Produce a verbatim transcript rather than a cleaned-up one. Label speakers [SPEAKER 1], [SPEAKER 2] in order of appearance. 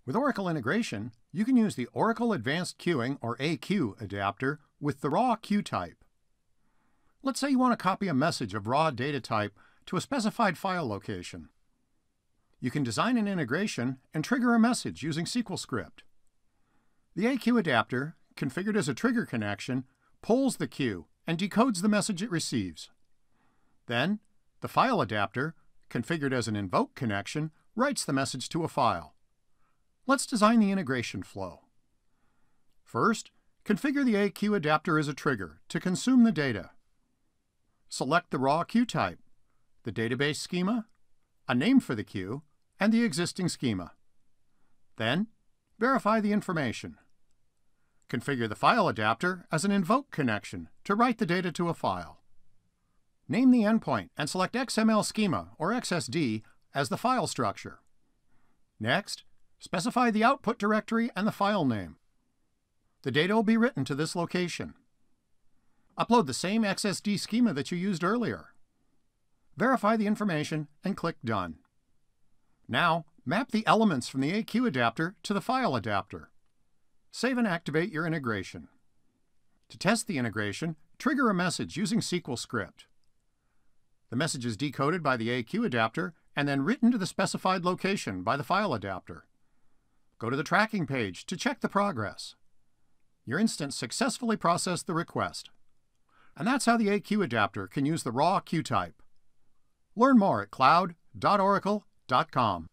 [SPEAKER 1] With Oracle integration, you can use the Oracle Advanced Queuing or A Q adapter with the raw queue type. Let's say you want to copy a message of raw data type to a specified file location. You can design an integration and trigger a message using S Q L script. The A Q adapter, configured as a trigger connection, pulls the queue and decodes the message it receives. Then, the file adapter, configured as an invoke connection, writes the message to a file. Let's design the integration flow. First, configure the A Q adapter as a trigger to consume the data. Select the raw queue type, the database schema, a name for the queue, and the existing schema. Then, verify the information. Configure the file adapter as an invoke connection to write the data to a file. Name the endpoint and select X M L schema, or X S D, as the file structure. Next, specify the output directory and the file name. The data will be written to this location. Upload the same X S D schema that you used earlier. Verify the information and click Done. Now, map the elements from the A Q adapter to the file adapter. Save and activate your integration. To test the integration, trigger a message using S Q L script. The message is decoded by the A Q adapter and then written to the specified location by the file adapter. Go to the tracking page to check the progress. Your instance successfully processed the request. And that's how the A Q adapter can use the raw queue type. Learn more at cloud dot oracle dot com.